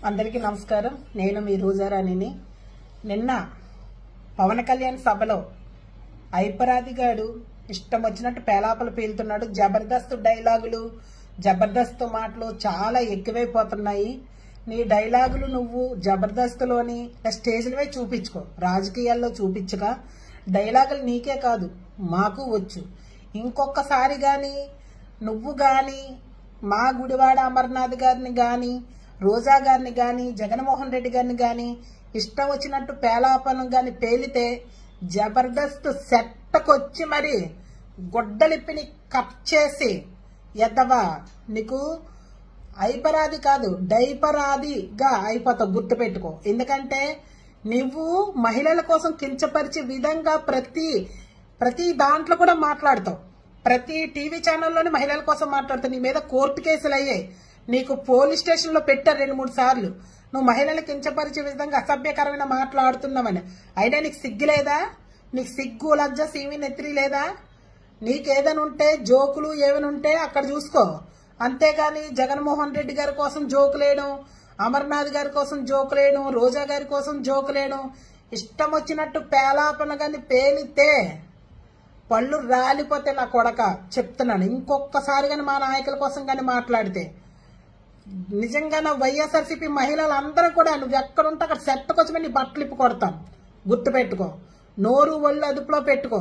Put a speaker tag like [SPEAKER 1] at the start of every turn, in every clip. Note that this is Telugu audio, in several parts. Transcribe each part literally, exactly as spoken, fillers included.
[SPEAKER 1] అందరికీ నమస్కారం. నేను మీ రోజారాణిని. నిన్న పవన్ కళ్యాణ్ సభలో ఐపరాదిగాడు ఇష్టం వచ్చినట్టు పేలాపలు పేలుతున్నాడు. జబర్దస్త్ డైలాగులు, జబర్దస్త్ మాటలు చాలా ఎక్కువైపోతున్నాయి. నీ డైలాగులు నువ్వు జబర్దస్త్లోని స్టేజ్లవే చూపించుకో, రాజకీయాల్లో చూపించక. డైలాగులు నీకే కాదు మాకు వచ్చు. ఇంకొకసారి గాని నువ్వు గాని మా గుడివాడ అమర్నాథ్ గారిని గాని, రోజా గారిని గాని, జగన్మోహన్ రెడ్డి గారిని గాని ఇష్టం వచ్చినట్టు పేలాపనం గాని పేలితే జబర్దస్త్ సెట్టకొచ్చి మరి గొడ్డలిప్పిని కట్ చేసి ఎద్దవా నీకు ఐపరాది కాదు డైపరాదిగా అయిపోతావు, గుర్తుపెట్టుకో. ఎందుకంటే నువ్వు మహిళల కోసం కించపరిచే విధంగా ప్రతి ప్రతి దాంట్లో కూడా మాట్లాడతావు. ప్రతి టీవీ ఛానల్లోని మహిళల కోసం మాట్లాడుతావు. నీ మీద కోర్టు కేసులు అయ్యాయి, నీకు పోలీస్ స్టేషన్ లో పెట్టారు రెండు మూడు సార్లు. నువ్వు మహిళలు కించపరిచే విధంగా అసభ్యకరమైన మాట్లాడుతున్నావని. అయినా నీకు సిగ్గు లేదా? నీకు సిగ్గు లజ్జ సీమి నెత్తిరి లేదా? నీకేదైనా ఉంటే జోకులు ఏమైనా ఉంటే అక్కడ చూసుకో, అంతేగాని జగన్మోహన్ రెడ్డి గారి కోసం జోకులేను, అమర్నాథ్ గారి కోసం జోకులేను, రోజా గారి కోసం జోకులేను. ఇష్టం వచ్చినట్టు పేలాపన గాని పేలితే పళ్ళు రాలిపోతే నా కొడక చెప్తున్నాను. ఇంకొకసారి గాని మా నాయకుల కోసం గాని మాట్లాడితే నిజంగా నా వైఎస్ఆర్సీపీ మహిళలు అందరూ కూడా నువ్వు ఎక్కడుంటే అక్కడ సెట్టకొచ్చి నీ బట్టలు ఇప్పు కొడతాం, గుర్తుపెట్టుకో. నోరు ఒళ్ళు అదుపులో పెట్టుకో.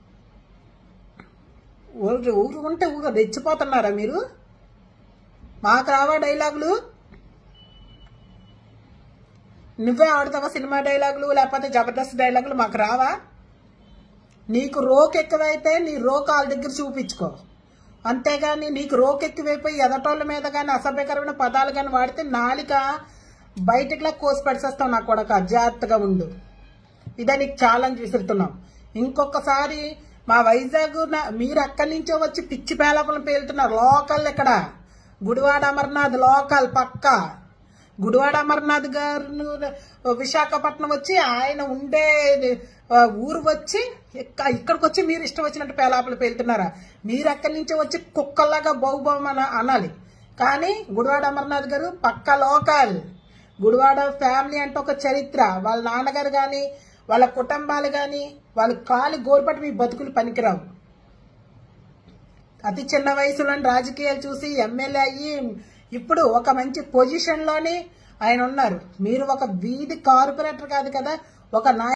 [SPEAKER 1] ఊరు ఊరు ఉంటే ఊరు రెచ్చిపోతున్నారా మీరు? మాకు రావా డైలాగులు? నువ్వే ఆడుతావా సినిమా డైలాగులు, లేకపోతే జబర్దస్త్ డైలాగులు? మాకు రావా? నీకు రోక్ ఎక్కువైతే నీ రోక్ వాళ్ళ దగ్గర చూపించుకో, అంతేగాని నీకు రోక్ ఎక్కువైపోయి ఎదటోళ్ళ మీద కానీ అసభ్యకరమైన పదాలు కానీ వాడితే నాలిక బయటకులా కోసి పడిసేస్తావు నా కొడక. జాగ్రత్తగా ఉండు. ఇదే నీకు ఛాలెంజ్ విసురుతున్నాం. ఇంకొకసారి మా వైజాగ్ మీరు అక్కడి నుంచో వచ్చి పిచ్చి పేలాపలను పేలుతున్నారు. లోకల్ ఇక్కడ గుడివాడ అమర్నాథ్ లోకల్ పక్క. గుడివాడ అమర్నాథ్ గారు విశాఖపట్నం వచ్చి ఆయన ఉండే ఊరు వచ్చి ఇక్కడికి వచ్చి మీరు ఇష్టం వచ్చినట్టు పేలాపలు పేలుతున్నారా? మీరు అక్కడి నుంచి వచ్చి కుక్కల్లాగా బహుబహుమ అనాలి. కానీ గుడివాడ అమర్నాథ్ గారు పక్క లోకల్. గుడివాడ ఫ్యామిలీ అంటే ఒక చరిత్ర. వాళ్ళ నాన్నగారు గాని వాళ్ళ కుటుంబాలు గాని వాళ్ళ కాలి గోరుపట్టి మీ బతుకులు పనికిరావు. అతి చిన్న వయసులో రాజకీయాలు చూసి ఎమ్మెల్యే అయ్యి ఇప్పుడు ఒక మంచి పొజిషన్ లోని ఆయన ఉన్నారు. మీరు ఒక వీధి కార్పొరేటర్ కాదు కదా, ఒక నాయ